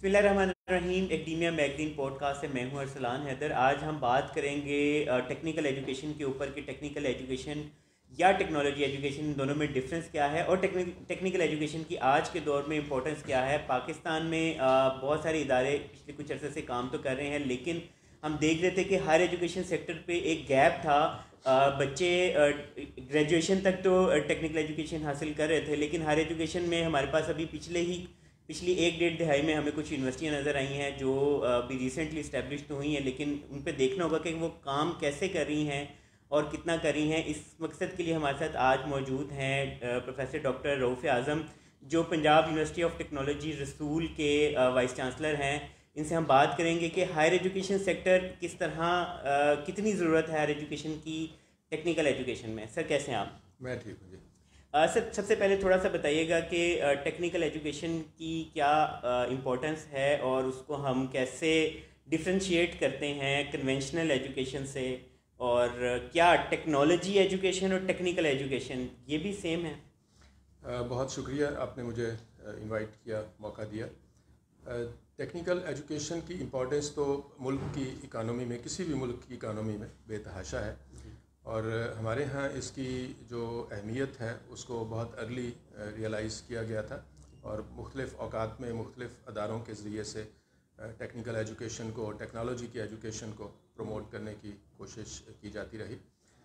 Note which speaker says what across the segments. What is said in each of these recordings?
Speaker 1: बिस्मिल्लाहिर्रहमानिर्रहीम। Academia magazine podcast से मैं हूं अरसलान हैदर। आज हम बात करेंगे टेक्निकल एजुकेशन के ऊपर कि टेक्निकल एजुकेशन या टेक्नोलॉजी एजुकेशन, इन दोनों में डिफरेंस क्या है और टेक्निकल एजुकेशन की आज के दौर में इंपॉर्टेंस क्या है। पाकिस्तान में बहुत सारे इदारे पिछले कुछ अरसे से काम तो कर रहे हैं, लेकिन हम देख रहे थे कि हायर एजुकेशन सेक्टर पे एक गैप था। बच्चे ग्रेजुएशन तक तो टेक्निकल एजुकेशन हासिल कर रहे थे, लेकिन हायर एजुकेशन में हमारे पास अभी पिछली एक डेढ़ दिहाई में हमें कुछ यूनिवर्सिटियां नज़र आई हैं जो अभी रिसेंटली इस्टेब्लिश तो हुई हैं, लेकिन उन पे देखना होगा कि वो काम कैसे कर रही हैं और कितना कर रही हैं। इस मकसद के लिए हमारे साथ आज मौजूद हैं प्रोफेसर डॉक्टर रऊफ़ आज़म, जो पंजाब यूनिवर्सिटी ऑफ टेक्नोलॉजी रसूल के वाइस चांसलर हैं। इनसे हम बात करेंगे कि हायर एजुकेशन सेक्टर किस तरह कितनी ज़रूरत है हायर एजुकेशन की टेक्निकल एजुकेशन में। सर कैसे हैं आप?
Speaker 2: मैं ठीक हूँ जी।
Speaker 1: सर सबसे पहले थोड़ा सा बताइएगा कि टेक्निकल एजुकेशन की क्या इम्पोर्टेंस है और उसको हम कैसे डिफ्रेंशिएट करते हैं कन्वेंशनल एजुकेशन से, और क्या टेक्नोलॉजी एजुकेशन और टेक्निकल एजुकेशन ये भी सेम है?
Speaker 2: बहुत शुक्रिया, आपने मुझे इनवाइट किया, मौका दिया। टेक्निकल एजुकेशन की इम्पोर्टेंस तो मुल्क की इकानमी में, किसी भी मुल्क की इकानमी में बेतहाशा है, और हमारे यहाँ इसकी जो अहमियत है उसको बहुत अर्ली रियलाइज़ किया गया था, और मुख्तलिफ़ औकात में मुख्तलिफ़ अदारों के ज़रिए से टेक्निकल एजुकेशन को, टेक्नोलॉजी की एजुकेशन को प्रमोट करने की कोशिश की जाती रही।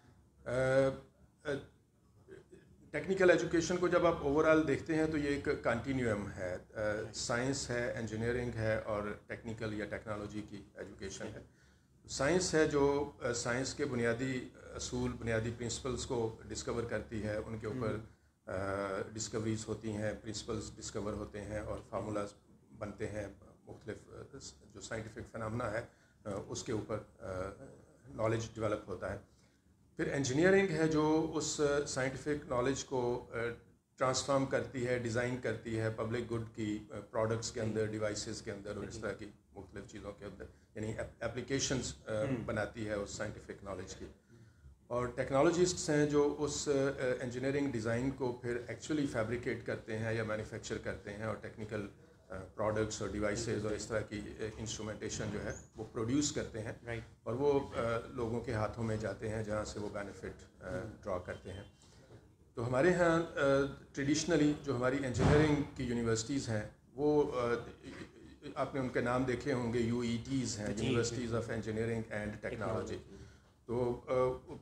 Speaker 2: टेक्निकल एजुकेशन को जब आप ओवरऑल देखते हैं तो ये एक कंटिन्यूम है। साइंस है, इंजीनियरिंग है, और टेक्निकल या टेक्नोलॉजी की एजुकेशन है। साइंस है जो साइंस के बुनियादी असूल, बुनियादी प्रिंसिपल्स को डिस्कवर करती है, उनके ऊपर डिस्कवरीज होती हैं, प्रिंसिपल्स डिस्कवर होते हैं और फार्मूलाज बनते हैं। मुख्तलिफ जो साइंटिफिक फिनोमेना है उसके ऊपर नॉलेज डेवलप होता है। फिर इंजीनियरिंग है जो उस साइंटिफिक नॉलेज को ट्रांसफॉर्म करती है, डिज़ाइन करती है पब्लिक गुड की प्रोडक्ट्स के अंदर, डिवाइसेस के अंदर और इस तरह की मुख्तलिफ चीज़ों के अंदर, यानी एप्लीकेशंस बनाती है उस साइंटिफिक नॉलेज की। और टेक्नोलॉजिस्ट्स हैं जो उस इंजीनियरिंग डिज़ाइन को फिर एक्चुअली फैब्रिकेट करते हैं या मैन्युफैक्चर करते हैं, और टेक्निकल प्रोडक्ट्स और डिवाइसेस और इस तरह की इंस्ट्रूमेंटेशन जो है वो प्रोड्यूस करते हैं, और वो लोगों के हाथों में जाते हैं जहाँ से वो बेनिफिट ड्रॉ करते हैं। तो हमारे यहाँ ट्रेडिशनली जो हमारी इंजीनियरिंग की यूनिवर्सिटीज़ हैं वो आपने उनके नाम देखे होंगे, UETs हैं, universities of engineering and technology. तो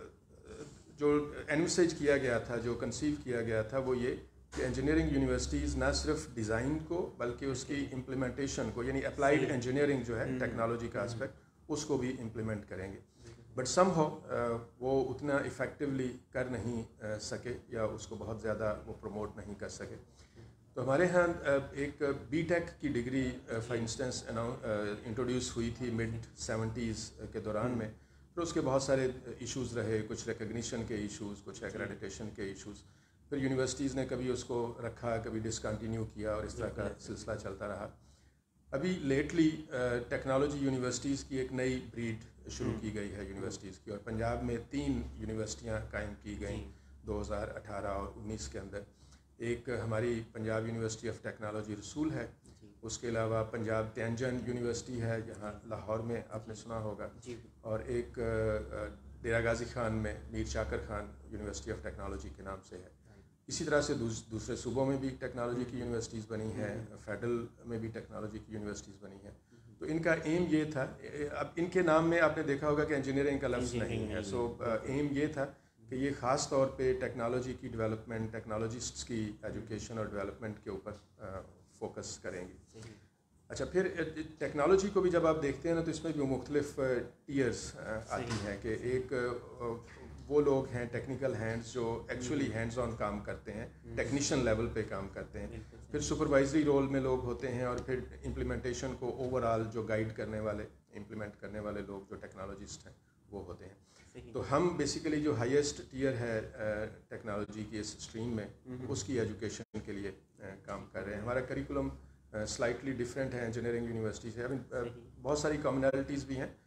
Speaker 2: जो एनविसेज किया गया था, जो कंसीव किया गया था, वो ये कि इंजीनियरिंग यूनिवर्सिटीज़ ना सिर्फ डिज़ाइन को बल्कि उसकी इम्प्लीमेंटेशन को, यानी अप्लाइड इंजीनियरिंग जो है टेक्नोलॉजी का एस्पेक्ट, उसको भी इम्प्लीमेंट करेंगे। बट समहाउ वो उतना इफ़ेक्टिवली कर नहीं सके, या उसको बहुत ज़्यादा वो प्रमोट नहीं कर सके। तो हमारे यहाँ एक BTech की डिग्री फॉर इंस्टेंस इंट्रोड्यूस हुई थी मिड 70s के दौरान में। फिर उसके बहुत सारे इश्यूज़ रहे, कुछ रिकग्निशन के इश्यूज़, कुछ एक्रेडिटेशन के इश्यूज़। फिर यूनिवर्सिटीज़ ने कभी उसको रखा, कभी डिसकंटिन्यू किया, और इस तरह का सिलसिला चलता रहा। अभी लेटली टेक्नोलॉजी यूनिवर्सिटीज़ की एक नई ब्रीड शुरू की गई है यूनिवर्सिटीज़ की, और पंजाब में 3 यूनिवर्सिटियाँ कायम की गई 2018 और 19 के अंदर। एक हमारी पंजाब यूनिवर्सिटी ऑफ टेक्नोलॉजी रसूल है, उसके अलावा पंजाब तंजन यूनिवर्सिटी है यहाँ लाहौर में, आपने सुना होगा, और एक डेरा गाजी खान में Mir Shakar Khan university of technology के नाम से है। इसी तरह से दूसरे सूबों में भी टेक्नोलॉजी की यूनिवर्सिटीज़ बनी हैं, फेडरल में भी टेक्नोलॉजी की यूनिवर्सिटीज़ बनी हैं। तो इनका एम ये था, अब इनके नाम में आपने देखा होगा कि इंजीनियरिंग का लफ्ज़ नहीं है। सो एम ये था कि ये ख़ास तौर पे टेक्नोलॉजी की डेवलपमेंट, टेक्नोलॉजिस्ट्स की एजुकेशन और डेवलपमेंट के ऊपर फोकस करेंगी। अच्छा, फिर टेक्नोलॉजी को भी जब आप देखते हैं ना, तो इसमें भी मुख्तलिफ टीयर्स आती हैं कि एक वो लोग हैं टेक्निकल हैंड्स जो एक्चुअली हैंड्स ऑन काम करते हैं, टेक्नीशियन लेवल पे काम करते हैं। फिर सुपरवाइजरी रोल में लोग होते हैं, और फिर इम्प्लीमेंटेशन को ओवरऑल जो गाइड करने वाले, इम्प्लीमेंट करने वाले लोग जो टेक्नोलॉजिस्ट हैं वो होते हैं। तो हम बेसिकली जो हाईएस्ट टियर है टेक्नोलॉजी की इस स्ट्रीम में, उसकी एजुकेशन के लिए काम कर रहे हैं। हमारा करिकुलम स्लाइटली डिफरेंट है इंजीनियरिंग यूनिवर्सिटी से। बहुत सारी कॉमनैलिटीज़ भी हैं,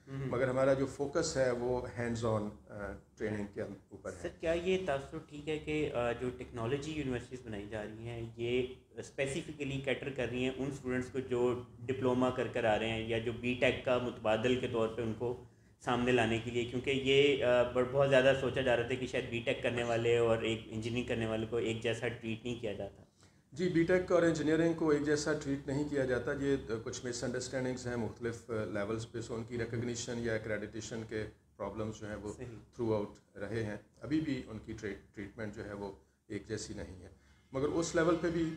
Speaker 2: مگر ہمارا جو فوکس ہے وہ ہینڈز آن ٹریننگ کے اوپر ہے.
Speaker 1: سر کیا یہ تاثر ٹھیک ہے کہ جو ٹیکنالوجی یونیورسٹیز بنائی جا رہی ہیں یہ اسپیسیفکلی کیٹر کر رہی ہیں ان اسٹوڈنٹس کو جو ڈپلوما کر آ رہے ہیں یا جو بی ٹیک کا متبادل کے طور پہ ان کو سامنے لانے کے لیے, کیونکہ یہ بہت زیادہ سوچا جا رہا تھا کہ شاید بی ٹیک کرنے والے اور ایک انجینئرنگ کرنے والے کو ایک جیسا ٹریٹ نہیں کیا جاتا.
Speaker 2: جی, بی ٹیک اور انجینئرنگ کو ایک جیسا ٹریٹ نہیں کیا جاتا. یہ کچھ مس انڈرسٹینڈنگس ہیں مختلف لیولس پہ, سو ان کی ریکگنیشن یا ایکریڈیٹیشن کے پرابلمس جو ہیں وہ تھرو آؤٹ رہے ہیں. ابھی بھی ان کی ٹریٹمنٹ جو ہے وہ ایک جیسی نہیں ہے, مگر اس لیول پہ بھی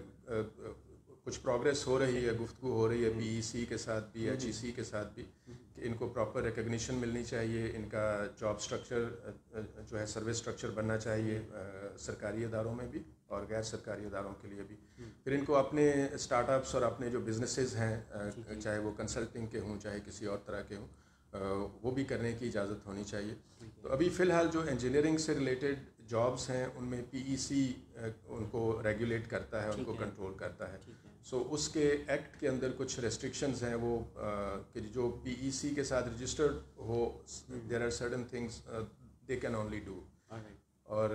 Speaker 2: کچھ پروگریس ہو رہی ہے, گفتگو ہو رہی ہے پی ای سی کے ساتھ بھی, ایچ ای سی کے ساتھ بھی, کہ ان کو پراپر ریکگنیشن ملنی چاہیے. ان کا جاب سٹرکچر جو ہے سروس سٹرکچر بننا چاہیے سرکاری اداروں میں بھی اور غیر سرکاری اداروں کے لیے بھی. پھر ان کو اپنے اسٹارٹ اپس اور اپنے جو بزنسز ہیں, چاہے وہ کنسلٹنگ کے ہوں چاہے کسی اور طرح کے ہوں, وہ بھی کرنے کی اجازت ہونی چاہیے. تو ابھی فی الحال جو انجینئرنگ سے ریلیٹڈ جابس ہیں ان میں پی ای سی ان کو ریگولیٹ کرتا ہے, ان کو کنٹرول کرتا ہے. سو اس کے ایکٹ کے اندر کچھ ریسٹرکشنز ہیں وہ کہ جو پی ای سی کے ساتھ رجسٹرڈ ہو, there are certain things they can only do, اور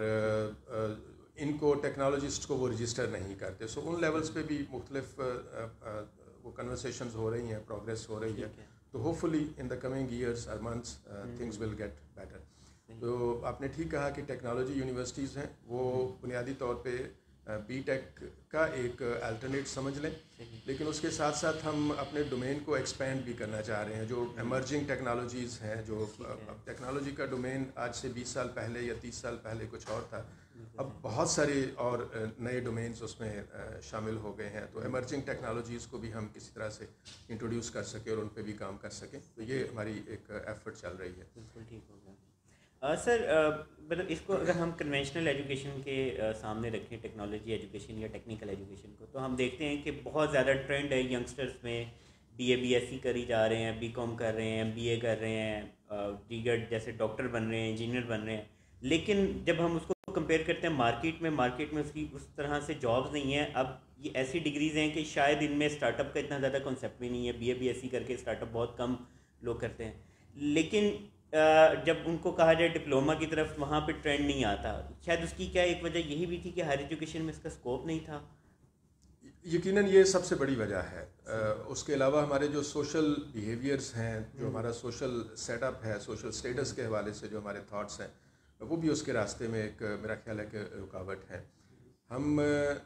Speaker 2: ان کو ٹیکنالوجسٹ کو وہ رجسٹر نہیں کرتے. سو ان لیولس پہ بھی مختلف وہ کنورسیشنز ہو رہی ہیں, پروگریس ہو رہی ہے. تو hopefully in the coming years اور months things will get better. تو آپ نے ٹھیک کہا کہ ٹیکنالوجی یونیورسٹیز ہیں وہ بنیادی طور پہ بی ٹیک کا ایک الٹرنیٹ سمجھ لیں, لیکن اس کے ساتھ ساتھ ہم اپنے ڈومین کو ایکسپینڈ بھی کرنا چاہ رہے ہیں. جو ایمرجنگ ٹیکنالوجیز ہیں, جو ٹیکنالوجی کا ڈومین آج سے 20 سال پہلے یا 30 سال پہلے کچھ اور تھا, اب بہت سارے اور نئے ڈومینز اس میں شامل ہو گئے ہیں. تو ایمرجنگ ٹیکنالوجیز کو بھی ہم کسی طرح سے انٹروڈیوس کر سکیں اور ان پہ بھی کام کر سکیں. تو یہ ہماری ایک ایفرٹ چل رہی ہے.
Speaker 1: بالکل ٹھیک ہو گیا. سر مطلب اس کو اگر ہم کنونشنل ایجوکیشن کے سامنے رکھیں, ٹیکنالوجی ایجوکیشن یا ٹیکنیکل ایجوکیشن کو, تو ہم دیکھتے ہیں کہ بہت زیادہ ٹرینڈ ہے ینگسٹرس میں, B A B S C کری جا رہے ہیں, بی کام کر رہے ہیں, ایم بی اے کر رہے ہیں, دیگر جیسے ڈاکٹر بن رہے ہیں, انجینئر بن رہے ہیں. لیکن جب ہم اس کو کمپیئر کرتے ہیں مارکیٹ میں اس کی اس طرح سے جابز نہیں ہیں. اب یہ ایسی ڈگریز ہیں کہ شاید ان میں اسٹارٹ اپ کا اتنا زیادہ کنسیپٹ بھی نہیں ہے. B A B S C کر کے اسٹارٹ اپ بہت کم لوگ کرتے ہیں, لیکن جب ان کو کہا جائے ڈپلوما کی طرف, وہاں پہ ٹرینڈ نہیں آتا. شاید اس کی کیا ایک وجہ یہی بھی تھی کہ ہائر ایجوکیشن میں اس کا اسکوپ نہیں تھا.
Speaker 2: یقیناً یہ سب سے بڑی وجہ ہے. اس کے علاوہ ہمارے جو سوشل بیہیویئرس ہیں, جو ہمارا سوشل سیٹ اپ ہے, سوشل سٹیٹس کے حوالے سے جو ہمارے تھاٹس ہیں, وہ بھی اس کے راستے میں ایک میرا خیال ہے کہ رکاوٹ ہے. ہم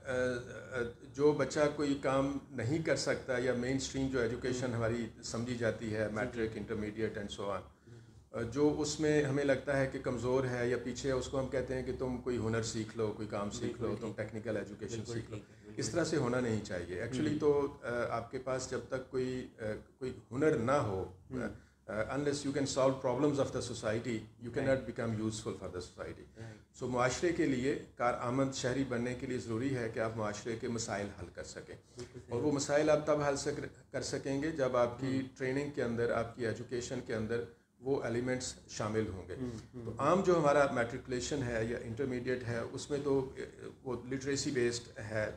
Speaker 2: جو بچہ کوئی کام نہیں کر سکتا, یا مین اسٹریم جو ایجوکیشن ہماری سمجھی جاتی ہے, matric, intermediate and so on, جو اس میں ہمیں لگتا ہے کہ کمزور ہے یا پیچھے ہے, اس کو ہم کہتے ہیں کہ تم کوئی ہنر سیکھ لو, کوئی کام سیکھ لو, تم ٹیکنیکل ایجوکیشن سیکھ لو. اس طرح سے ہونا نہیں چاہیے. ایکچولی تو آپ کے پاس جب تک کوئی ہنر نہ ہو, unless you can solve problems of the society, you cannot become useful for the society. So معاشرے کے لیے کارآمد شہری بننے کے لیے ضروری ہے کہ آپ معاشرے کے مسائل حل کر سکیں, اور وہ مسائل آپ تب حل کر سکیں گے جب آپ کی ٹریننگ کے اندر, آپ کی ایجوکیشن کے اندر وہ ایلیمنٹس شامل ہوں گے. تو عام جو ہمارا میٹریکولیشن ہے یا انٹرمیڈیٹ ہے, اس میں تو وہ لٹریسی بیسڈ ہے,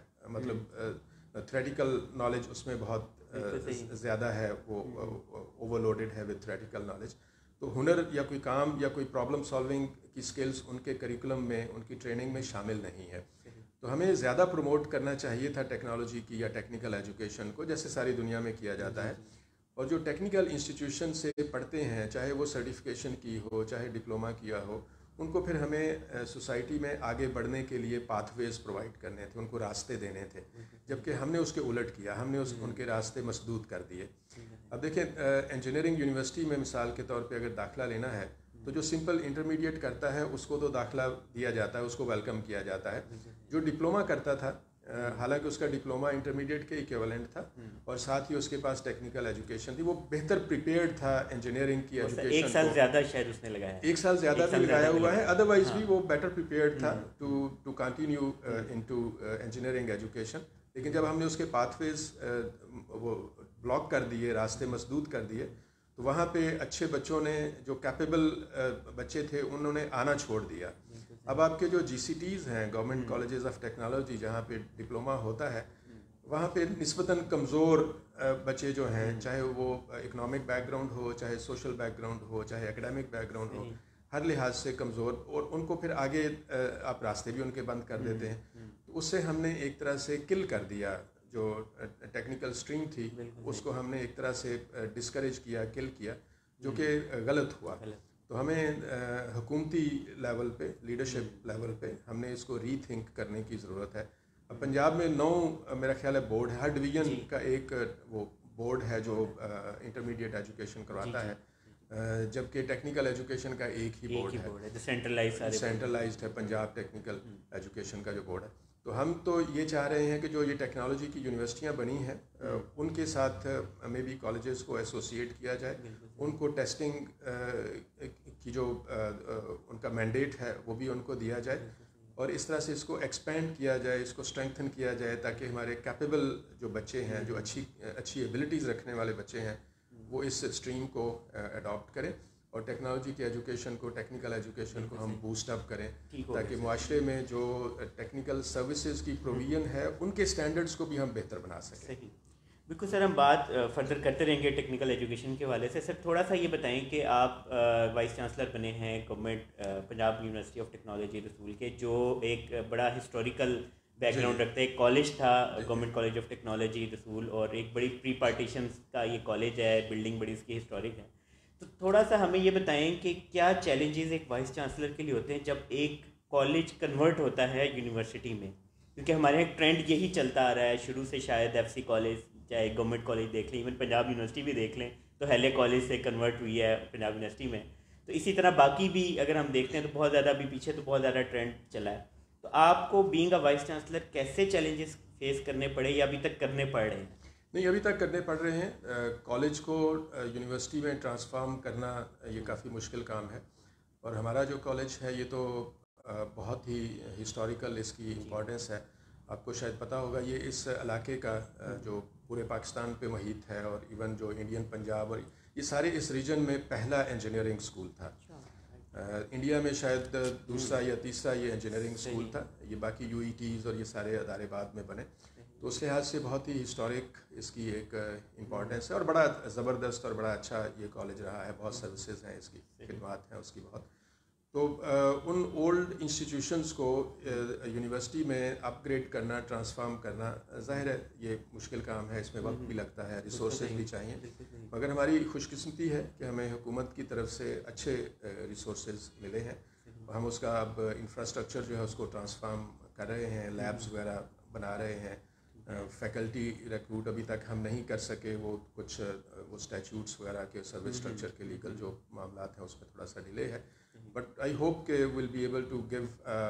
Speaker 2: مطلب تھریٹیکل نالج اس میں بہت زیادہ ہے, وہ اوور لوڈڈ ہے ود تھریٹیکل نالج. تو ہنر یا کوئی کام یا کوئی پرابلم سالونگ کی سکلز ان کے کریکولم میں, ان کی ٹریننگ میں شامل نہیں ہے. تو ہمیں زیادہ پروموٹ کرنا چاہیے تھا ٹیکنالوجی کی یا ٹیکنیکل ایجوکیشن کو, جیسے ساری دنیا میں کیا جاتا ہے. اور جو ٹیکنیکل انسٹیٹیوشن سے پڑھتے ہیں, چاہے وہ سرٹیفکیشن کی ہو, چاہے ڈپلوما کیا ہو, ان کو پھر ہمیں سوسائٹی میں آگے بڑھنے کے لیے پاتھ ویز پرووائڈ کرنے تھے, ان کو راستے دینے تھے. جبکہ ہم نے اس کے الٹ کیا, ہم نے ان کے راستے مسدود کر دیے. اب دیکھیں, انجینئرنگ یونیورسٹی میں مثال کے طور پہ اگر داخلہ لینا ہے, تو جو سمپل انٹرمیڈیٹ کرتا ہے اس کو تو داخلہ دیا جاتا ہے, اس کو ویلکم کیا جاتا ہے. جو ڈپلوما کرتا تھا, حالانکہ اس کا ڈپلوما انٹرمیڈیٹ کے ایکویولنٹ تھا, اور ساتھ ہی اس کے پاس ٹیکنیکل ایجوکیشن تھی, وہ بہتر پریپیئرڈ تھا انجینئرنگ کی ایجوکیشن.
Speaker 1: ایک سال زیادہ شاید اس نے لگایا,
Speaker 2: ایک سال زیادہ بھی لگایا ہوا ہے, ادروائز بھی وہ بیٹر پریپیئرڈ تھا to continue into engineering education. لیکن جب ہم نے اس کے پاتھ ویز وہ بلاک کر دیے, راستے مسدود کر دیے, تو وہاں پہ اچھے بچوں نے, جو کیپیبل بچے تھے, انہوں نے آنا چھوڑ دیا. اب آپ کے جو جی سی ٹیز ہیں, گورنمنٹ کالجز آف ٹیکنالوجی, جہاں پہ ڈپلوما ہوتا ہے, وہاں پہ نسبتاً کمزور بچے جو ہیں، چاہے وہ اکنامک بیک گراؤنڈ ہو، چاہے سوشل بیک گراؤنڈ ہو، چاہے اکیڈمک بیک گراؤنڈ ہو، ہر لحاظ سے کمزور، اور ان کو پھر آگے آپ راستے بھی ان کے بند کر دیتے ہیں. تو اس سے ہم نے ایک طرح سے کل کر دیا جو ٹیکنیکل اسٹریم تھی، اس کو ہم نے ایک طرح سے ڈسکریج کیا، کل کیا، جو کہ غلط ہوا. تو ہمیں حکومتی لیول پہ، لیڈرشپ لیول پہ ہم نے اس کو ری تھنک کرنے کی ضرورت ہے. پنجاب میں 9 میرا خیال ہے بورڈ ہے، ہر ڈویژن کا ایک وہ بورڈ ہے جو انٹرمیڈیٹ ایجوکیشن کرواتا ہے، جبکہ ٹیکنیکل ایجوکیشن کا ایک ہی بورڈ ہے، سینٹرلائزڈ ہے پنجاب ٹیکنیکل ایجوکیشن کا جو بورڈ ہے. تو ہم تو یہ چاہ رہے ہیں کہ جو یہ ٹیکنالوجی کی یونیورسٹیاں بنی ہیں ان کے ساتھ ہمیں بھی کالجز کو ایسوسیٹ کیا جائے، ان کو ٹیسٹنگ کی جو ان کا مینڈیٹ ہے وہ بھی ان کو دیا جائے، اور اس طرح سے اس کو ایکسپینڈ کیا جائے، اس کو اسٹرینتھن کیا جائے، تاکہ ہمارے کیپیبل جو بچے ہیں، جو اچھی ایبلٹیز رکھنے والے بچے ہیں، وہ اس اسٹریم کو اڈاپٹ کریں، اور ٹیکنالوجی کی ایجوکیشن کو، ٹیکنیکل ایجوکیشن کو ہم بوسٹ اپ کریں، تاکہ معاشرے میں جو ٹیکنیکل سروسز کی پروویژن ہے ان کے اسٹینڈرڈس کو بھی ہم بہتر بنا سکیں.
Speaker 1: بالکل سر، ہم بات فردر کرتے رہیں گے ٹیکنیکل ایجوکیشن کے حوالے سے. سر تھوڑا سا یہ بتائیں کہ آپ وائس چانسلر بنے ہیں government Punjab university of technology Rasul کے، جو ایک بڑا ہسٹوریکل بیک گراؤنڈ رکھتا ہے. ایک کالج تھا گورنمنٹ کالج آف ٹیکنالوجی رسول، اور ایک بڑی پری پارٹیشنس کا یہ کالج ہے، بلڈنگ بڑی اس کی ہسٹورک ہے. تو تھوڑا سا ہمیں یہ بتائیں کہ کیا چیلنجز ایک وائس چانسلر کے لیے ہوتے ہیں جب ایک کالج کنورٹ ہوتا ہے یونیورسٹی میں؟ کیونکہ ہمارے یہاں ٹرینڈ یہی چلتا آ رہا ہے شروع سے، شاید ایف سی کالج، چاہے گورنمنٹ کالج دیکھ لیں، ایون پنجاب یونیورسٹی بھی دیکھ لیں تو ہیلے کالج سے کنورٹ ہوئی ہے پنجاب یونیورسٹی میں. تو اسی طرح باقی بھی اگر ہم دیکھتے ہیں تو بہت زیادہ ابھی پیچھے تو بہت زیادہ ٹرینڈ چلا ہے. تو آپ کو بینگ اے وائس چانسلر کیسے چیلنجز فیس کرنے پڑے یا ابھی تک کرنے پڑ رہے ہیں؟
Speaker 2: نہیں، ابھی تک کرنے پڑ رہے ہیں. کالج کو یونیورسٹی میں ٹرانسفارم کرنا یہ کافی مشکل کام ہے، اور ہمارا جو کالج ہے یہ تو بہت ہی ہسٹوریکل اس کی امپورٹنس ہے. آپ کو شاید پتہ ہوگا یہ اس علاقے کا جو پورے پاکستان پہ محیط ہے، اور ایون جو انڈین پنجاب اور یہ سارے اس ریجن میں پہلا انجینئرنگ اسکول تھا. انڈیا میں شاید دوسرا یا تیسرا یہ انجینئرنگ اسکول تھا. یہ باقی یو ای ٹیز اور یہ سارے ادارے بعد میں بنے. تو اس لحاظ سے بہت ہی ہسٹورک اس کی ایک امپورٹنس ہے، اور بڑا زبردست اور بڑا اچھا یہ کالج رہا ہے. بہت سروسز ہیں اس کی، خدمات ہیں اس کی بہت. تو ان اولڈ انسٹیٹیوشنس کو یونیورسٹی میں اپ گریڈ کرنا، ٹرانسفارم کرنا، ظاہر ہے یہ مشکل کام ہے، اس میں وقت بھی لگتا ہے، ریسورسز بھی چاہیے. مگر ہماری خوش قسمتی ہے کہ ہمیں حکومت کی طرف سے اچھے ریسورسز ملے ہیں. ہم اس کا اب انفراسٹرکچر جو ہے اس کو ٹرانسفارم کر رہے ہیں، لیبس وغیرہ بنا رہے ہیں. فیکلٹی ریکروٹ ابھی تک ہم نہیں کر سکے، وہ کچھ وہ اسٹیچوٹس وغیرہ کے سروس اسٹرکچر کے لیگل جو معاملات ہیں اس میں تھوڑا سا ڈیلے ہے. بٹ آئی ہوپ کہ will be able to give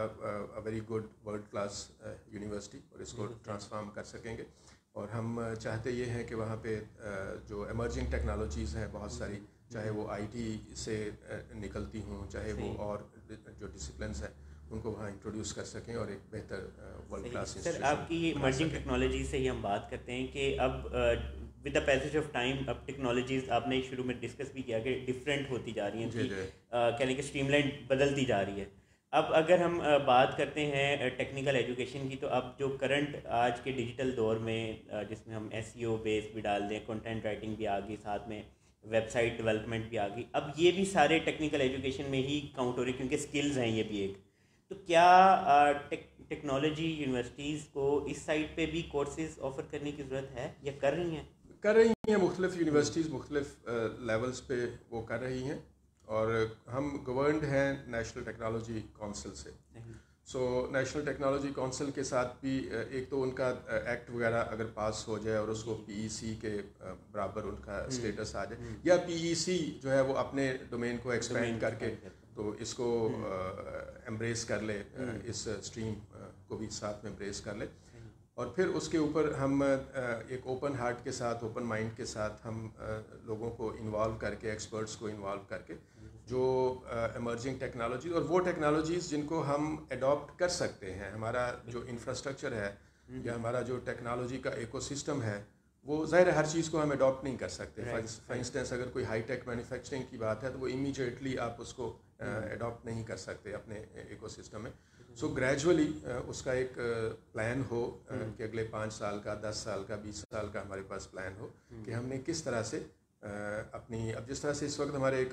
Speaker 2: a very good world class university, اور اس کو ٹرانسفارم کر سکیں گے. اور ہم چاہتے یہ ہیں کہ وہاں پہ جو ایمرجنگ ٹیکنالوجیز ہیں بہت ساری، چاہے وہ آئی ٹی سے نکلتی ہوں، چاہے وہ اور جو ڈسپلنس ہیں، ان کو وہاں انٹروڈیوس کر سکیں اور ایک بہتر ورلڈ کلاس انسٹیٹیوشن.
Speaker 1: سر آپ کی ایمرجنگ ٹیکنالوجی سے ہی ہم بات کرتے ہیں کہ اب with the passage of time اب ٹیکنالوجیز آپ نے شروع میں ڈسکس بھی کیا کہ ڈفرینٹ ہوتی جا رہی ہیں، کہہ لیں کہ اسٹریم لائن بدلتی جا رہی ہے. اب اگر ہم بات کرتے ہیں ٹیکنیکل ایجوکیشن کی، تو اب جو کرنٹ آج کے ڈیجیٹل دور میں جس میں ہم ایس ای او بیس بھی ڈال دیں، کنٹینٹ رائٹنگ بھی آ گئی، ساتھ میں ویب سائٹ ڈیولپمنٹ بھی آ گئی، اب یہ بھی سارے ٹیکنیکل ایجوکیشن میں ہی کاؤنٹ ہو رہی کیونکہ اسکلز ہیں یہ بھی ایک. تو کیا ٹیکنالوجی یونیورسٹیز کو اس سائٹ پہ بھی کورسز آفر کرنے کی ضرورت ہے یا کر رہی ہیں؟
Speaker 2: مختلف یونیورسٹیز مختلف لیولز پہ وہ کر رہی ہیں، اور ہم گورنڈ ہیں نیشنل ٹیکنالوجی کونسل سے. سو نیشنل ٹیکنالوجی کونسل کے ساتھ بھی ایک تو ان کا ایکٹ وغیرہ اگر پاس ہو جائے اور اس کو پی ای سی کے برابر ان کا اسٹیٹس آ جائے، یا پی ای سی جو ہے وہ اپنے ڈومین کو ایکسپینڈ کر کے تو اس کو ایمبریس کر لے، اس اسٹریم کو بھی ساتھ میں ایمبریس کر لے، اور پھر اس کے اوپر ہم ایک اوپن ہارٹ کے ساتھ، اوپن مائنڈ کے ساتھ ہم لوگوں کو انوالو کر کے، ایکسپرٹس کو انوالو کر کے، جو ایمرجنگ ٹیکنالوجیز اور وہ ٹیکنالوجیز جن کو ہم اڈاپٹ کر سکتے ہیں. ہمارا جو انفراسٹرکچر ہے یا ہمارا جو ٹیکنالوجی کا ایکو سسٹم ہے، وہ ظاہر ہر چیز کو ہم اڈاپٹ نہیں کر سکتے. فار انسٹنس اگر کوئی ہائی ٹیک مینوفیکچرنگ کی بات ہے تو وہ امیجیٹلی آپ اس کو اڈاپٹ نہیں کر سکتے اپنے ایکو سسٹم میں. سو گریجولی اس کا ایک پلان ہو کہ اگلے 5 سال کا 10 سال کا 20 سال کا ہمارے پاس پلان ہو کہ ہم نے کس طرح سے اپنی اب جس طرح سے اس وقت ہمارے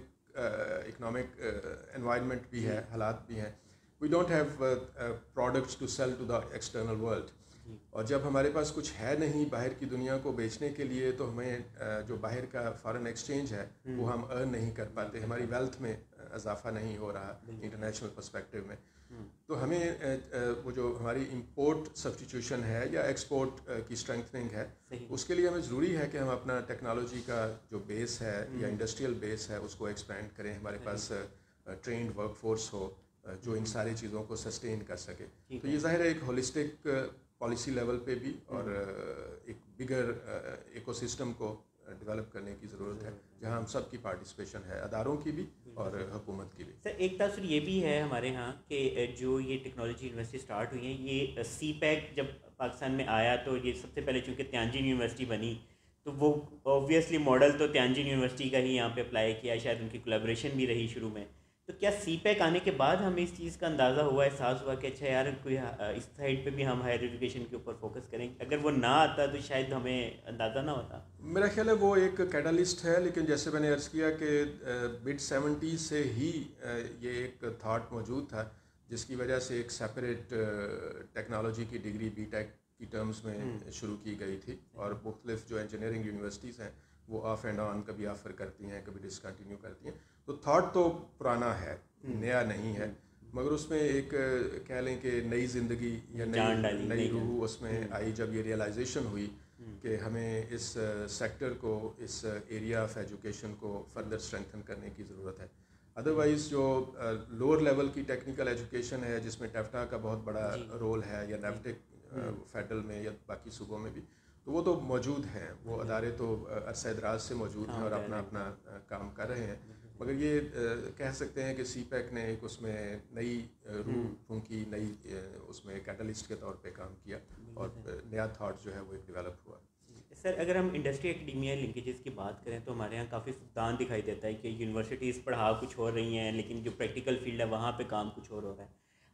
Speaker 2: اکنامک انوائرمنٹ بھی ہے، حالات بھی ہیں، we don't have products to sell to the external world, اور جب ہمارے پاس کچھ ہے نہیں باہر کی دنیا کو بیچنے کے لیے تو ہمیں جو باہر کا فارن ایکسچینج ہے وہ ہم ارن نہیں کر پاتے، ہماری ویلتھ میں اضافہ نہیں ہو رہا انٹرنیشنل پرسپیکٹیو میں، تو ہمیں وہ جو ہماری امپورٹ سبسٹیٹیوشن ہے یا ایکسپورٹ کی اسٹرینتھنگ ہے، اس کے لیے ہمیں ضروری ہے کہ ہم اپنا ٹیکنالوجی کا جو بیس ہے یا انڈسٹریل بیس ہے اس کو ایکسپینڈ کریں، ہمارے پاس ٹرینڈ ورک فورس ہو جو ان ساری چیزوں کو سسٹین کر سکے. تو یہ ظاہر ہے ایک ہولسٹک پالیسی لیول پہ بھی اور ایک بگر ایکو سسٹم کو ڈیولپ کرنے کی ضرورت ہے جہاں ہم سب کی پارٹیسپیشن ہے، اداروں کی بھی اور حکومت کی بھی.
Speaker 1: سر ایک تاثر یہ بھی ہے ہمارے ہاں کہ جو یہ ٹیکنالوجی یونیورسٹی اسٹارٹ ہوئی ہیں، یہ سی پیک جب پاکستان میں آیا تو یہ سب سے پہلے چونکہ تیانجین یونیورسٹی بنی تو وہ اوبویسلی ماڈل تو تیانجین یونیورسٹی کا ہی یہاں پہ اپلائی کیا، شاید ان کی کولیبریشن بھی رہی شروع میں. تو کیا سی پیک آنے کے بعد ہمیں اس چیز کا اندازہ ہوا، احساس ہوا کہ اچھا یار کوئی اس سائڈ پہ بھی ہم ہائر ایجوکیشن کے اوپر فوکس کریں؟ اگر وہ نہ آتا تو شاید ہمیں اندازہ نہ ہوتا.
Speaker 2: میرا خیال ہے وہ ایک کیٹالسٹ ہے، لیکن جیسے میں نے عرض کیا کہ مڈ 70s سے ہی یہ ایک تھاٹ موجود تھا جس کی وجہ سے ایک سیپریٹ ٹیکنالوجی کی ڈگری بی ٹیک کی ٹرمز میں شروع کی گئی تھی، اور مختلف جو انجینئرنگ یونیورسٹیز ہیں وہ آف اینڈ آن کبھی آفر کرتی ہیں کبھی ڈسکنٹینیو کرتی ہیں. تو تھاٹ تو پرانا ہے، نیا نہیں ہے، مگر اس میں ایک کہہ لیں کہ نئی زندگی یا نئی روح اس میں آئی جب یہ ریئلائزیشن ہوئی کہ ہمیں اس سیکٹر کو، اس ایریا آف ایجوکیشن کو فردر اسٹرینتھن کرنے کی ضرورت ہے. ادروائز جو لوور لیول کی ٹیکنیکل ایجوکیشن ہے جس میں ٹیفٹا کا بہت بڑا رول ہے یا نیفٹک فیڈرل میں یا باقی صوبوں میں بھی، تو وہ تو موجود ہیں، وہ ادارے تو عرصہ دراز سے موجود ہیں اور اپنا کام کر رہے ہیں، مگر یہ کہہ سکتے ہیں کہ سی پیک نے ایک اس میں نئی روح پھونکی، نئی اس میں کیٹلسٹ کے طور پہ کام کیا اور نیا تھاٹ جو ہے وہ ایک ڈیولپ ہوا.
Speaker 1: سر اگر ہم انڈسٹری اکیڈیمیا لنکیجز کی بات کریں تو ہمارے یہاں کافی فقدان دکھائی دیتا ہے کہ یونیورسٹیز پڑھا کچھ ہو رہی ہیں لیکن جو پریکٹیکل فیلڈ ہے وہاں پہ کام کچھ اور ہو رہا ہے.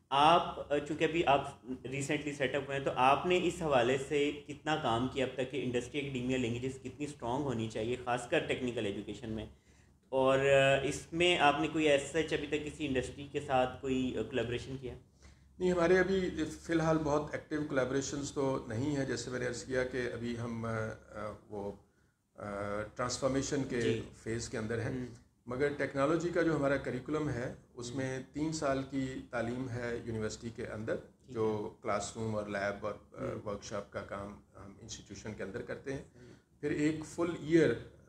Speaker 1: آپ چونکہ ابھی آپ ریسنٹلی سیٹ اپ ہوئے ہیں تو آپ نے اس حوالے سے کتنا کام کیا اب تک کہ انڈسٹری اکیڈیمیا لنکیجز کتنی اسٹرانگ ہونی چاہیے خاص کر ٹیکنیکل ایجوکیشن میں، اور اس میں آپ نے کوئی ایسا ابھی تک کسی انڈسٹری کے ساتھ کوئی کولیبریشن کیا؟
Speaker 2: نہیں، ہمارے ابھی فی الحال بہت ایکٹیو کولیبریشنز تو نہیں ہے، جیسے میں نے عرض کیا کہ ابھی ہم وہ ٹرانسفارمیشن کے فیز کے اندر ہیں، مگر ٹیکنالوجی کا جو ہمارا کریکولم ہے اس میں 3 سال کی تعلیم ہے یونیورسٹی کے اندر، جو کلاس روم اور لیب اور ورکشاپ کا کام ہم انسٹیٹیوشن کے اندر کرتے ہیں. پھر ایک فل ایئر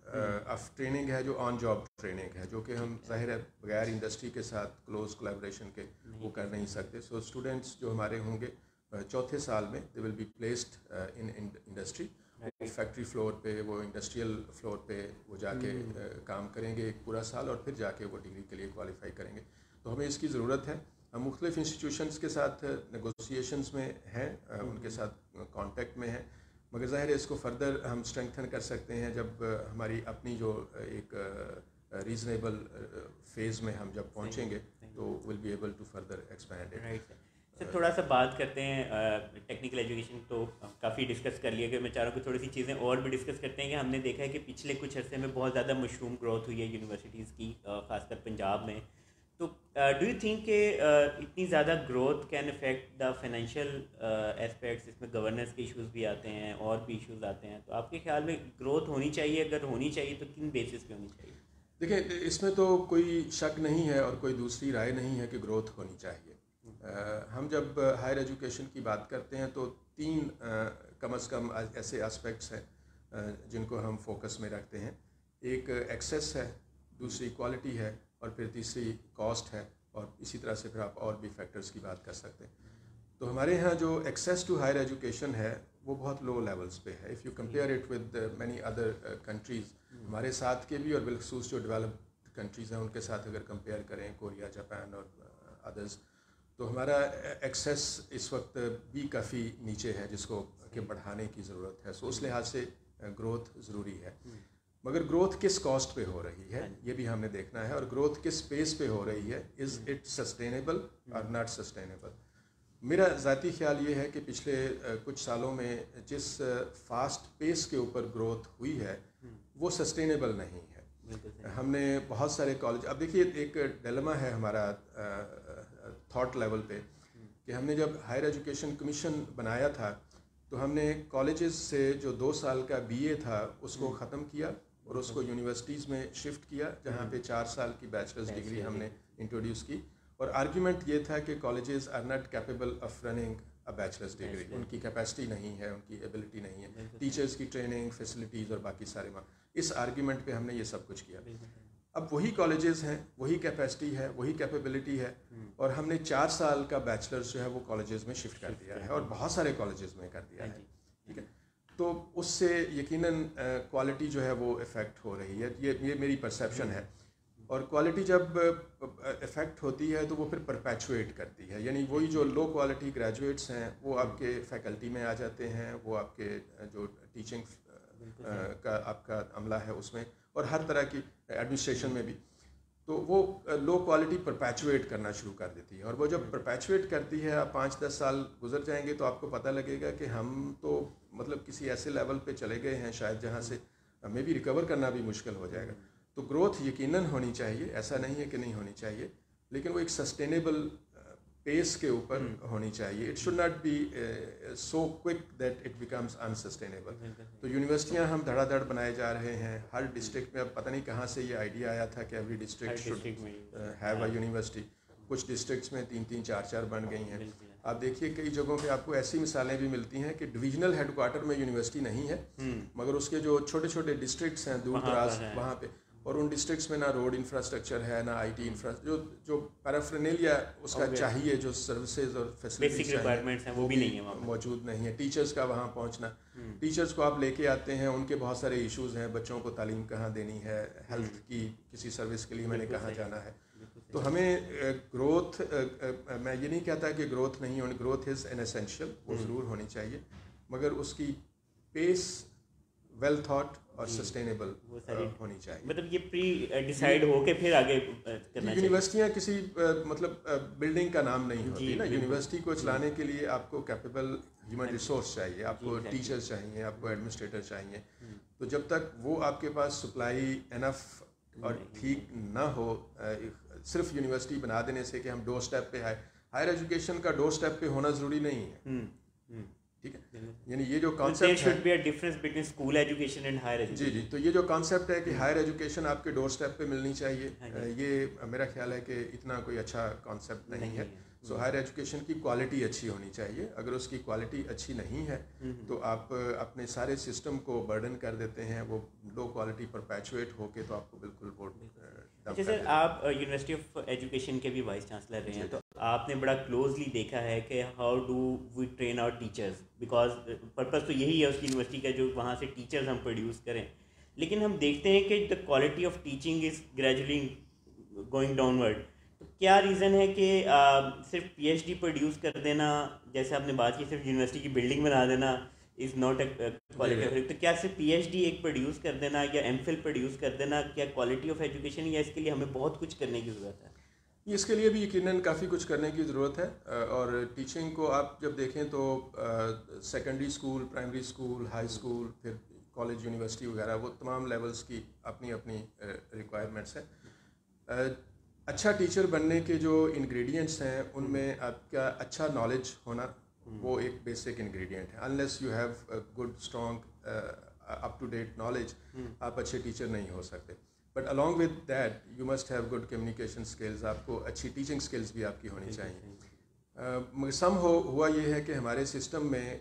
Speaker 2: آف ٹریننگ ہے جو آن جاب ٹریننگ ہے، جو کہ ہم ظاہر ہے بغیر انڈسٹری کے ساتھ کلوز کولیبریشن کے وہ کر نہیں سکتے. سو اسٹوڈنٹس جو ہمارے ہوں گے 4تھے سال میں they will be placed in industry, factory floor پہ، وہ انڈسٹریل فلور پہ وہ جا کے کام کریں گے ایک پورا سال، اور پھر جا کے وہ ڈگری کے لیے کوالیفائی کریں گے. تو ہمیں اس کی ضرورت ہے. ہم مختلف انسٹیٹیوشنس کے ساتھ نیگوسیشنز میں ہیں، ان کے ساتھ کانٹیکٹ میں ہیں، مگر ظاہر ہے اس کو فردر ہم اسٹرینتھن کر سکتے ہیں جب ہماری اپنی جو ایک ریزنیبل فیز میں ہم جب پہنچیں گے تو will be able to further expand it.
Speaker 1: Sir تھوڑا سا بات کرتے ہیں ٹیکنیکل ایجوکیشن تو کافی ڈسکس کر لیا کہ میں چاہ رہا ہوں کہ تھوڑی سی چیزیں اور بھی ڈسکس کرتے ہیں کہ ہم نے دیکھا ہے کہ پچھلے کچھ عرصے میں بہت زیادہ مشروم گروتھ ہوئی ہے یونیورسٹیز کی، خاص کر پنجاب میں. تو ڈو یو تھنک کہ اتنی زیادہ growth can affect the financial aspects? اس میں گورننس کے ایشوز بھی آتے ہیں اور بھی ایشوز آتے ہیں، تو آپ کے خیال میں گروتھ ہونی چاہیے؟ اگر ہونی چاہیے تو کن بیسس پہ ہونی چاہیے؟
Speaker 2: دیکھیں، اس میں تو کوئی شک نہیں ہے اور کوئی دوسری رائے نہیں ہے کہ گروتھ ہونی چاہیے. ہم جب ہائر ایجوکیشن کی بات کرتے ہیں تو 3 کم از کم ایسے اسپیکٹس ہیں جن کو ہم فوکس میں رکھتے ہیں. ایک ایکسیس ہے، دوسری کوالٹی ہے، اور پھر تیسری کاسٹ ہے، اور اسی طرح سے پھر آپ اور بھی فیکٹرز کی بات کر سکتے ہیں. تو ہمارے ہاں جو ایکسیس ٹو ہائر ایجوکیشن ہے وہ بہت لو لیولز پہ ہے. If you compare it with many other countries, ہمارے ساتھ کے بھی اور بالخصوص جو ڈیولپڈ کنٹریز ہیں ان کے ساتھ اگر کمپیئر کریں، کوریا، جاپان اور ادرز، تو ہمارا ایکسیس اس وقت بھی کافی نیچے ہے جس کو کہ بڑھانے کی ضرورت ہے. سو اس لحاظ سے گروتھ ضروری ہے. مگر گروتھ کس کاسٹ پہ ہو رہی ہے یہ بھی ہم نے دیکھنا ہے, اور گروتھ کس پیس پہ ہو رہی ہے, از اٹ سسٹینیبل اور ناٹ سسٹینیبل. میرا ذاتی خیال یہ ہے کہ پچھلے کچھ سالوں میں جس فاسٹ پیس کے اوپر گروتھ ہوئی ہے وہ سسٹینیبل نہیں ہے. ہم نے بہت سارے کالج, اب دیکھیے ایک ڈیلما ہے ہمارا تھاٹ لیول پہ, کہ ہم نے جب ہائر ایجوکیشن کمیشن بنایا تھا تو ہم نے کالجز سے جو 2 سال کا BA تھا اس کو ختم کیا اور اس کو یونیورسٹیز میں شفٹ کیا, جہاں پہ 4 سال کی بیچلرز ڈگری ہم نے انٹروڈیوس کی. اور آرگیومنٹ یہ تھا کہ colleges are not capable of running a bachelor's degree, ان کی کیپیسٹی نہیں ہے, ان کی ایبلٹی نہیں ہے, ٹیچرز کی ٹریننگ, فیسلٹیز اور باقی سارے اس آرگیومنٹ پہ ہم نے یہ سب کچھ کیا. اب وہی کالجز ہیں, وہی کیپیسٹی ہے, وہی کیپیبلٹی ہے, اور ہم نے 4 سال کا بیچلرز جو ہے وہ کالجز میں شفٹ کر دیا ہے, اور بہت سارے کالجز میں کر دیا ہے. ٹھیک ہے, تو اس سے یقیناً کوالٹی جو ہے وہ افیکٹ ہو رہی ہے, یہ میری پرسیپشن ہے. اور کوالٹی جب افیکٹ ہوتی ہے تو وہ پھر پرپیچویٹ کرتی ہے, یعنی وہی جو لو کوالٹی گریجویٹس ہیں وہ آپ کے فیکلٹی میں آ جاتے ہیں, وہ آپ کے جو ٹیچنگ کا آپ کا عملہ ہے اس میں, اور ہر طرح کی ایڈمنسٹریشن میں بھی, تو وہ لو کوالٹی پرپیچویٹ کرنا شروع کر دیتی ہے. اور وہ جب پرپیچویٹ کرتی ہے, آپ 5-10 سال گزر جائیں گے تو آپ کو پتہ لگے گا کہ ہم تو مطلب کسی ایسے لیول پہ چلے گئے ہیں شاید جہاں سے ہمیں بھی ریکور کرنا بھی مشکل ہو جائے گا. تو گروتھ یقیناً ہونی چاہیے, ایسا نہیں ہے کہ نہیں ہونی چاہیے, لیکن وہ ایک سسٹینیبل پیس کے اوپر ہونی چاہیے. It should not be so quick that it becomes unsustainable. تو یونیورسٹیاں ہم دھڑا دھڑ بنائے جا رہے ہیں ہر ڈسٹرکٹ میں. اب پتہ نہیں کہاں سے یہ آئیڈیا آیا تھا کہ every district should have a university. کچھ ڈسٹرکٹس میں 3-3 4-4 بن گئی ہیں. آپ دیکھیے کئی جگہوں پہ آپ کو ایسی مثالیں بھی ملتی ہیں کہ ڈویژنل ہیڈ کوارٹر میں یونیورسٹی نہیں ہے, مگر اس کے جو چھوٹے چھوٹے ڈسٹرکٹس ہیں دور دراز وہاں پہ, اور ان ڈسٹرکٹس میں نہ روڈ انفراسٹرکچر ہے, نہ آئی ٹی جو پیرافرنیلیا اس کا چاہیے, جو سروسز اور فیسلٹیز چاہیے وہ بھی موجود نہیں ہے. ٹیچرز کا وہاں پہنچنا, ٹیچرز کو آپ لے کے آتے ہیں, ان کے بہت سارے ایشوز ہیں, بچوں کو تعلیم کہاں دینی ہے, ہیلتھ کی کسی سروس کے لیے میں نے کہاں جانا ہے. تو ہمیں گروتھ, میں یہ نہیں کہتا کہ گروتھ نہیں ہونی, گروتھ از این ایسینشیل, وہ ضرور ہونی چاہیے, مگر اس کی پیس ویل تھاٹ اور سسٹینیبل ہونی چاہیے.
Speaker 1: مطلب یہ پری ڈیسائیڈ ہو کے پھر آگے کرنا چاہیے.
Speaker 2: یونیورسٹیاں کسی مطلب بلڈنگ کا نام نہیں ہوتی نا. یونیورسٹی کو چلانے کے لیے آپ کو کیپیبل ہیومن ریسورس چاہیے, آپ کو ٹیچرز چاہیے, آپ کو ایڈمنسٹریٹر چاہیے. تو جب تک وہ آپ کے پاس سپلائی انف اور ٹھیک نہ ہو, صرف یونیورسٹی بنا دینے سے کہ ہم ڈور اسٹیپ پہ ہائر ایجوکیشن کا ڈور اسٹیپ پہ ہونا ضروری نہیں ہے. ٹھیک ہے, یعنی یہ جو کانسیپٹ ہے, جی تو یہ جو کانسیپٹ ہے کہ ہائر ایجوکیشن آپ کے ڈور اسٹیپ پہ ملنی چاہیے, یہ میرا خیال ہے کہ اتنا کوئی اچھا کانسیپٹ نہیں ہے. سو ہائر ایجوکیشن کی کوالٹی اچھی ہونی چاہیے. اگر اس کی کوالٹی اچھی نہیں ہے تو آپ اپنے سارے سسٹم کو برڈن کر دیتے ہیں, وہ لو کوالٹی پرپیچویٹ ہو کے, تو آپ کو بالکل بورڈ.
Speaker 1: اچھا سر, آپ یونیورسٹی آف ایجوکیشن کے بھی وائس چانسلر رہے ہیں, تو آپ نے بڑا کلوزلی دیکھا ہے کہ how do we train our teachers, because purpose تو یہی ہے اس یونیورسٹی کا, جو وہاں سے ٹیچرز ہم پروڈیوس کریں. لیکن ہم دیکھتے ہیں کہ the quality of teaching is gradually going downward. تو کیا ریزن ہے کہ صرف PhD پروڈیوس کر دینا, جیسے آپ نے بات کی صرف یونیورسٹی کی بلڈنگ بنا دینا از ناٹ اے کوالٹی. تو کیا صرف PhD ایک پروڈیوس کر دینا یا MPhil پروڈیوس کر دینا کیا کوالٹی آف ایجوکیشن, یا اس کے لیے ہمیں بہت کچھ کرنے کی ضرورت ہے؟
Speaker 2: اس کے لیے بھی یقیناً کافی کچھ کرنے کی ضرورت ہے. اور ٹیچنگ کو آپ جب دیکھیں تو secondary school, primary school, high school, پھر کالج, یونیورسٹی وغیرہ, وہ تمام لیولس کی اپنی اپنی ریکوائرمنٹس ہیں. اچھا ٹیچر بننے کے جو انگریڈینٹس ہیں ان میں آپ کا اچھا نالج ہونا وہ ایک بیسک انگریڈینٹ ہے. Unless you have good strong up to date knowledge, آپ اچھے ٹیچر نہیں ہو سکتے. But along with that you must have good communication skills, آپ کو اچھی ٹیچنگ اسکلز بھی آپ کی ہونی چاہیے. مگر سم ہوا یہ ہے کہ ہمارے سسٹم میں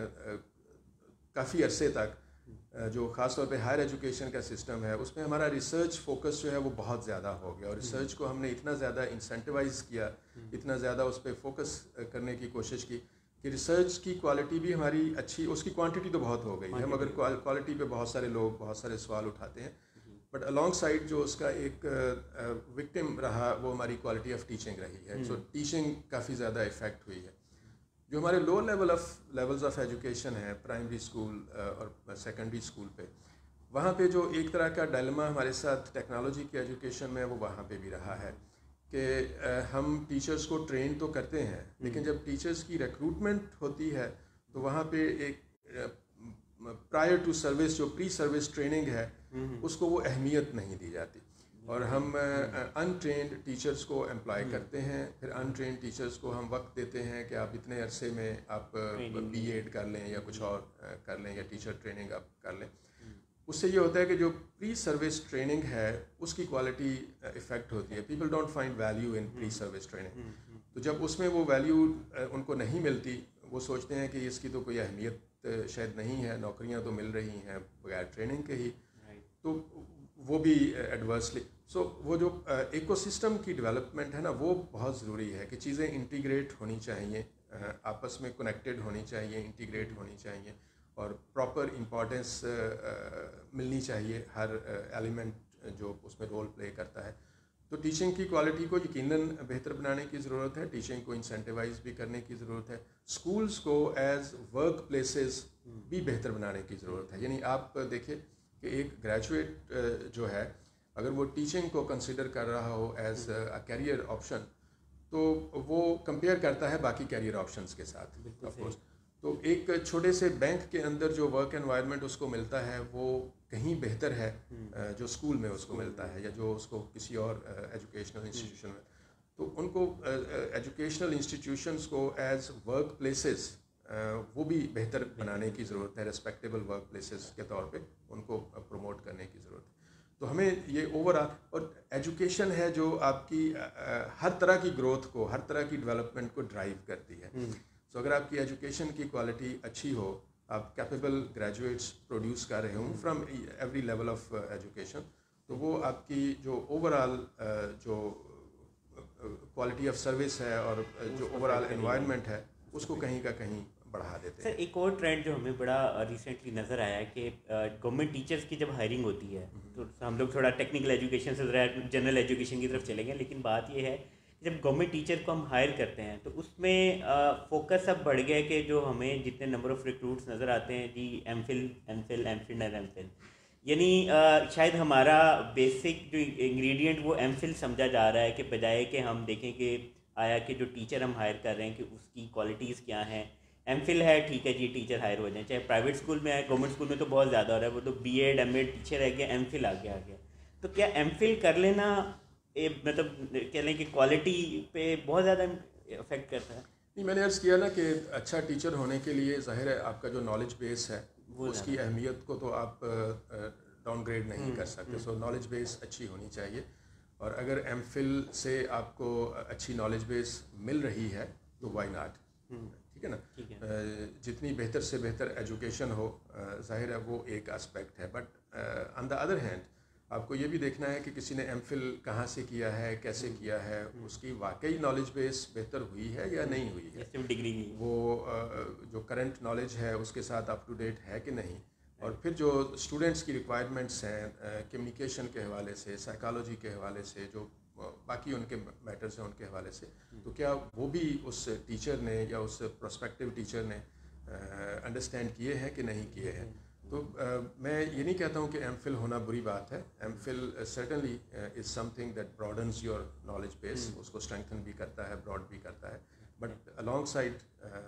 Speaker 2: کافی عرصے تک جو خاص طور پہ ہائر ایجوکیشن کا سسٹم ہے اس میں ہمارا ریسرچ فوکس جو ہے وہ بہت زیادہ ہو گیا, اور ریسرچ کو ہم نے اتنا زیادہ انسینٹیوائز کیا, اتنا زیادہ اس پہ فوکس کرنے کی کوشش کی کہ ریسرچ کی کوالٹی بھی ہماری اچھی, اس کی کوانٹٹی تو بہت ہو گئی ہے مگر کوالٹی پہ بہت سارے لوگ بہت سارے سوال اٹھاتے ہیں. بٹ along سائڈ جو اس کا ایک وکٹم رہا وہ ہماری کوالٹی آف ٹیچنگ رہی ہے. سو ٹیچنگ کافی زیادہ افیکٹ ہوئی ہے. جو ہمارے لو لیولز آف ایجوکیشن ہے, پرائمری اسکول اور سیکنڈری اسکول پہ, وہاں پہ جو ایک طرح کا ڈائلما ہمارے ساتھ ٹیکنالوجی کی ایجوکیشن میں وہ وہاں پہ بھی رہا ہے کہ ہم ٹیچرز کو ٹرین تو کرتے ہیں لیکن جب ٹیچرز کی ریکروٹمنٹ ہوتی ہے تو وہاں پہ ایک پرائر ٹو سروس جو پری سروس ٹریننگ ہے اس کو وہ اہمیت نہیں دی جاتی، اور ہم ان ٹرینڈ ٹیچرز کو امپلائی کرتے ہیں، پھر ان ٹرینڈ ٹیچرز کو ہم وقت دیتے ہیں کہ آپ اتنے عرصے میں آپ بی ایڈ کر لیں یا کچھ اور کر لیں یا ٹیچر ٹریننگ آپ کر لیں. اس سے یہ ہوتا ہے کہ جو پری سروس ٹریننگ ہے اس کی کوالٹی افیکٹ ہوتی ہے. People don't find value in pre service training. تو جب اس میں وہ ویلیو ان کو نہیں ملتی، وہ سوچتے ہیں کہ اس کی تو کوئی اہمیت شاید نہیں ہے، نوکریاں تو مل رہی ہیں بغیر ٹریننگ کے ہی، تو وہ بھی ایڈورسلی. سو وہ جو ایکو سسٹم کی ڈیولپمنٹ ہے نا وہ بہت ضروری ہے کہ چیزیں انٹیگریٹ ہونی چاہیے، آپس میں کنیکٹڈ ہونی چاہیے، انٹیگریٹ ہونی چاہیے، اور پراپر امپورٹنس ملنی چاہیے ہر ایلیمنٹ جو اس میں رول پلے کرتا ہے. تو ٹیچنگ کی کوالٹی کو یقیناً بہتر بنانے کی ضرورت ہے، ٹیچنگ کو انسینٹیوائز بھی کرنے کی ضرورت ہے، اسکولس کو ایز ورک پلیسز بھی بہتر بنانے کی ضرورت ہے. یعنی آپ دیکھیں کہ ایک گریجویٹ جو ہے اگر وہ ٹیچنگ کو کنسیڈر کر رہا ہو ایز اے کیریئر آپشن تو وہ کمپیئر کرتا ہے باقی کیریئر آپشنس کے ساتھ. آف کورس تو ایک چھوٹے سے بینک کے اندر جو ورک انوائرمنٹ اس کو ملتا ہے وہ کہیں بہتر ہے جو اسکول میں اس کو ملتا ہے یا جو اس کو کسی اور ایجوکیشنل انسٹیٹیوشن میں. تو ان کو ایجوکیشنل انسٹیٹیوشنس کو ایز ورک پلیسز وہ بھی بہتر بنانے کی ضرورت ہے، ریسپیکٹیبل ورک پلیسز کے طور پہ ان کو پروموٹ کرنے کی ضرورت ہے. تو ہمیں یہ اوور آل، اور ایجوکیشن ہے جو آپ کی ہر طرح کی گروتھ کو، ہر طرح کی ڈیولپمنٹ کو ڈرائیو کرتی ہے. سو اگر آپ کی ایجوکیشن کی کوالٹی اچھی ہو، آپ کیپیبل گریجویٹس پروڈیوس کر رہے ہوں from every level of education, تو وہ آپ کی جو اوور آل جو کوالٹی آف سروس ہے اور جو اوور آل انوائرمنٹ ہے اس کو کہیں کا کہیں بڑھا دیتے ہیں.
Speaker 1: سر ایک اور ٹرینڈ جو ہمیں بڑا ریسنٹلی نظر آیا ہے کہ گورنمنٹ ٹیچرس کی جب ہائرنگ ہوتی ہے تو ہم لوگ تھوڑا ٹیکنیکل ایجوکیشن سے ذرا جنرل ایجوکیشن کی طرف چلیں گے، لیکن بات یہ ہے جب گورنمنٹ ٹیچر کو ہم ہائر کرتے ہیں تو اس میں فوکس اب بڑھ گیا کہ جو ہمیں جتنے نمبر آف ریکروٹس نظر آتے ہیں جی MPhil MPhil MPhil and MPhil, یعنی شاید ہمارا بیسک جو انگریڈینٹ وہ ایم فل سمجھا جا رہا ہے کہ بجائے کہ ہم دیکھیں کہ آیا کہ جو ٹیچر ہم ہائر کر رہے ہیں کہ اس کی کوالٹیز کیا ہیں. ایم فل ہے ٹھیک ہے جی ٹیچر ہائر ہو جائیں، چاہے پرائیویٹ اسکول میں ہے، گورنمنٹ اسکول میں تو بہت زیادہ ہو رہا ہے، وہ تو بی ایڈ ایم ایڈ پیچھے رہ گیا، ایم فل آگے آ گیا. تو کیا ایم فل کر لینا مطلب کہہ لیں کہ کوالٹی پہ بہت زیادہ افیکٹ کرتا ہے؟
Speaker 2: نہیں، میں نے عرض کیا نا کہ اچھا ٹیچر ہونے کے لیے ظاہر ہے آپ کا جو نالج بیس ہے اس کی اہمیت کو تو آپ ڈاؤن گریڈ نہیں کر سکتے. سو نالج بیس اچھی ہونی چاہیے، اور اگر ایم فل سے آپ کو اچھی نالج بیس مل رہی ہے تو وائی ناٹ. ٹھیک ہے نا، جتنی بہتر سے بہتر ایجوکیشن ہو ظاہر ہے وہ ایک اسپیکٹ ہے، but on the other hand آپ کو یہ بھی دیکھنا ہے کہ کسی نے ایم فل کہاں سے کیا ہے، کیسے کیا ہے، اس کی واقعی نالج بیس بہتر ہوئی ہے یا نہیں ہوئی ہے،
Speaker 1: ڈگری
Speaker 2: وہ جو کرنٹ نالج ہے اس کے ساتھ اپ ٹو ڈیٹ ہے کہ نہیں. اور پھر جو اسٹوڈنٹس کی ریکوائرمنٹس ہیں کمیونیکیشن کے حوالے سے، سائیکالوجی کے حوالے سے، جو باقی ان کے میٹرز ہیں ان کے حوالے سے، تو کیا وہ بھی اس ٹیچر نے یا اس پروسپیکٹیو ٹیچر نے انڈرسٹینڈ کیے ہیں کہ نہیں کیے ہیں. تو میں یہ نہیں کہتا ہوں کہ ایم فل ہونا بری بات ہے. MPhil certainly is something that broadens your knowledge base, اس کو اسٹرینتھن بھی کرتا ہے، براڈ بھی کرتا ہے، but along side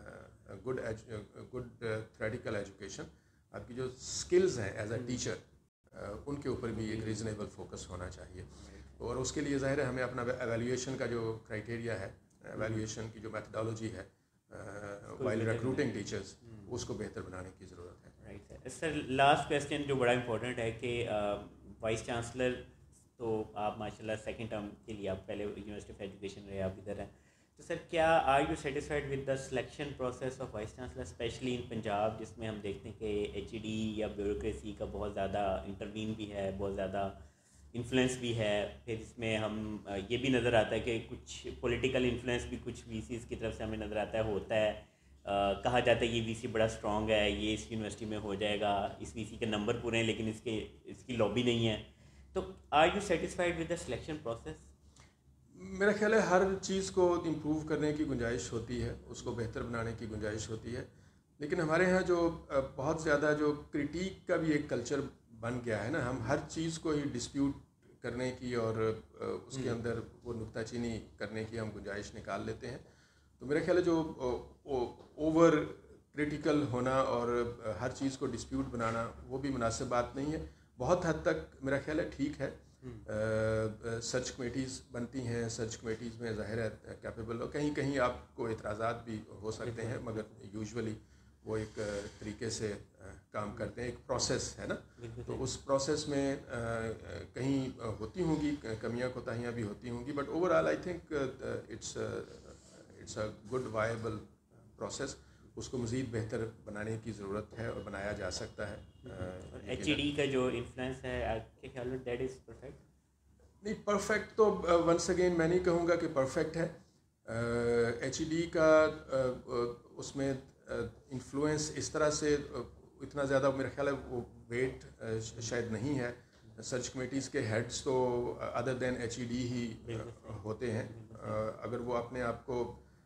Speaker 2: good theoretical education آپ کی جو اسکلز ہیں ایز اے ٹیچر ان کے اوپر بھی ایک ریزنیبل فوکس ہونا چاہیے. اور اس کے لیے ظاہر ہے ہمیں اپنا ایویلیویشن کا جو کرائٹیریا ہے، ایویلیویشن کی جو میتھڈالوجی ہے وائل ریکروٹنگ ٹیچرز، اس کو بہتر بنانے کی ضرورت ہے.
Speaker 1: Right sir. لاسٹ کویسچن جو بڑا امپورٹنٹ ہے کہ وائس چانسلر تو آپ ماشاء اللہ سیکنڈ ٹرم کے لیے آپ پہلے یونیورسٹی آف ایجوکیشن رہے، آپ ادھر ہیں، تو سر کیا are you satisfied with the selection process of vice chancellor specially in Punjab, جس میں ہم دیکھتے ہیں کہ ایچ ڈی یا بیوروکریسی کا بہت زیادہ انٹروین بھی ہے، بہت زیادہ انفلوئنس بھی ہے، پھر اس میں ہم یہ بھی نظر آتا ہے کہ کچھ پولیٹیکل انفلوئنس بھی کچھ وی سیز کی طرف سے ہمیں نظر آتا ہے، ہوتا ہے، کہا جاتا ہے یہ وی سی بڑا اسٹرانگ ہے، یہ اس یونیورسٹی میں ہو جائے گا، اس وی سی کے نمبر پورے ہیں لیکن اس کی لابی نہیں ہے. تو are you satisfied with the selection process?
Speaker 2: میرا خیال ہے ہر چیز کو امپروو کرنے کی گنجائش ہوتی ہے، اس کو بہتر بنانے کی گنجائش ہوتی ہے، لیکن ہمارے ہاں جو بہت زیادہ جو کریٹیک کا بھی ایک کلچر बन गया है ना, हम हर चीज़ को ही डिस्प्यूट करने की और उसके अंदर वो नुक्ताचीनी करने की हम गुंजाइश निकाल लेते हैं। तो मेरा ख्याल है जो ओवर क्रिटिकल होना और हर चीज़ को डिस्प्यूट बनाना वो भी मुनासिब बात नहीं है। बहुत हद तक मेरा ख्याल है ठीक है, सर्च कमेटीज़ बनती हैं, सर्च कमेटीज़ में ज़ाहिर है कैपेबल हो, कहीं कहीं आपको एतराज़ात भी हो सकते हैं, मगर यूजुअली वो एक तरीके से काम करते हैं, एक प्रोसेस है ना, तो उस प्रोसेस में कहीं होती होंगी कमियां कोताहियां भी होती होंगी, but overall I think it's a good viable process. उसको मज़ीद बेहतर बनाने की ज़रूरत है और बनाया जा सकता है।
Speaker 1: HED का जो इन्फ्लुएंस है आपके ख्याल में दैट इज़ परफेक्ट?
Speaker 2: नहीं, परफेक्ट तो वंस अगेन मैं नहीं कहूँगा कि परफेक्ट है। HED का उसमें इन्फ्लुएंस इस तरह से इतना ज़्यादा मेरा ख्याल है वो वेट शायद नहीं है। सर्च कमेटीज़ के हेड्स तो अदर देन HED ही होते हैं। अगर वो अपने आप को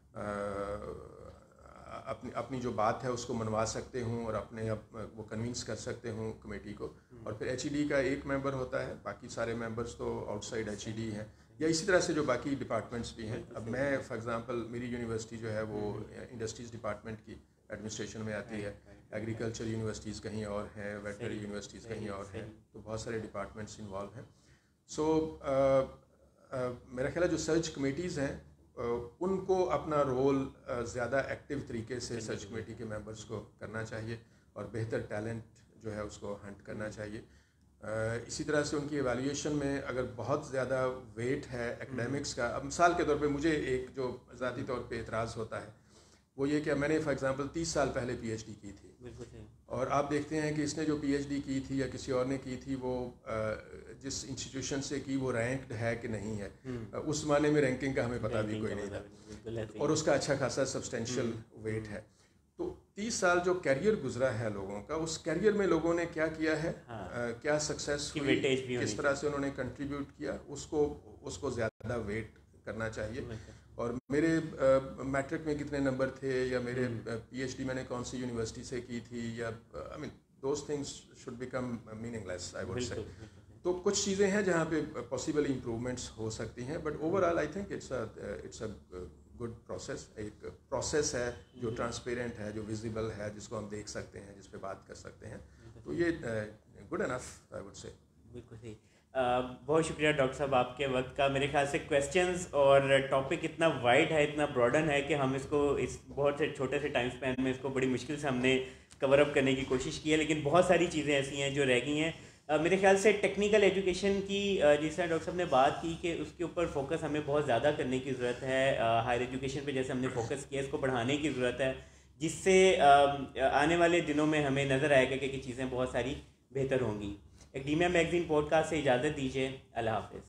Speaker 2: अपनी जो बात है उसको मनवा सकते हूँ और अपने वो कन्विंस कर सकते हूँ कमेटी को, और फिर HED का एक मेंबर होता है, बाकी सारे मेंबर्स तो आउटसाइड HED हैं, या इसी तरह से जो बाकी डिपार्टमेंट्स भी हैं। अब मैं फॉर एग्जांपल मेरी यूनिवर्सिटी जो है वो इंडस्ट्रीज़ डिपार्टमेंट की एडमिनिस्ट्रेशन में आती है, एग्रीकल्चर यूनिवर्सिटीज़ कहीं और हैं, वेटनरी यूनिवर्सिटीज़ कहीं और हैं, तो बहुत सारे डिपार्टमेंट्स इन्वॉल्व हैं। सो मेरा ख्याल है जो सर्च कमेटीज़ हैं उनको अपना रोल ज़्यादा एक्टिव तरीके से सर्च कमेटी के मेंबर्स को करना चाहिए और बेहतर टैलेंट जो है उसको हंट करना चाहिए। इसी तरह से उनकी एवेल्यूएशन में अगर बहुत ज़्यादा वेट है एकेडमिक्स का, अब मिसाल के तौर पे मुझे एक जो ज़ाती तौर पे एतराज़ होता है वो ये कि मैंने फॉर एग्जांपल 30 साल पहले PhD की थी, और आप देखते हैं कि इसने जो PhD की थी या किसी और ने की थी वो जिस इंस्टीट्यूशन से की वो रैंक्ड है कि नहीं है, उस ज़माने में रैंकिंग का हमें पता भी कोई नहीं था, और उसका अच्छा खासा सब्सटेंशियल वेट है। तो 30 साल जो कैरियर गुजरा है लोगों का, उस कैरियर में लोगों ने क्या किया है, क्या सक्सेस हुई, किस तरह से उन्होंने कंट्रीब्यूट किया, उसको ज़्यादा वेट करना चाहिए। और मेरे मैट्रिक में कितने नंबर थे, या मेरे PhD मैंने कौन सी यूनिवर्सिटी से की थी, या I mean those things should become meaningless I would say. तो कुछ चीज़ें हैं जहाँ पे पॉसिबल इम्प्रूवमेंट्स हो सकती हैं, but overall I think it's a good process. एक प्रोसेस है जो ट्रांसपेरेंट है, जो विजिबल है, जिसको हम देख सकते हैं, जिस पे बात कर सकते हैं, तो ये गुड इनफ आई वुड से।
Speaker 1: बिल्कुल सही। बहुत शुक्रिया डॉक्टर साहब आपके वक्त का। मेरे ख्याल से क्वेश्चंस और टॉपिक इतना वाइड है, इतना ब्रॉडन है कि हम इसको इस बहुत से छोटे से टाइम स्पैन में इसको बड़ी मुश्किल से हमने कवर अप करने की कोशिश की है, लेकिन बहुत सारी चीज़ें ऐसी हैं जो रह गई हैं। मेरे ख्याल से टेक्निकल एजुकेशन की जिस तरह डॉक्टर साहब ने बात की कि उसके ऊपर फोकस हमें बहुत ज़्यादा करने की ज़रूरत है। हायर एजुकेशन पे जैसे हमने फोकस किया, इसको बढ़ाने की ज़रूरत है, जिससे आने वाले दिनों में हमें नज़र आएगा कि चीज़ें बहुत सारी बेहतर होंगी। एकेडेमिया मैगज़ीन पॉडकास्ट से इजाज़त दीजिए। अल्लाह हाफ़िज़।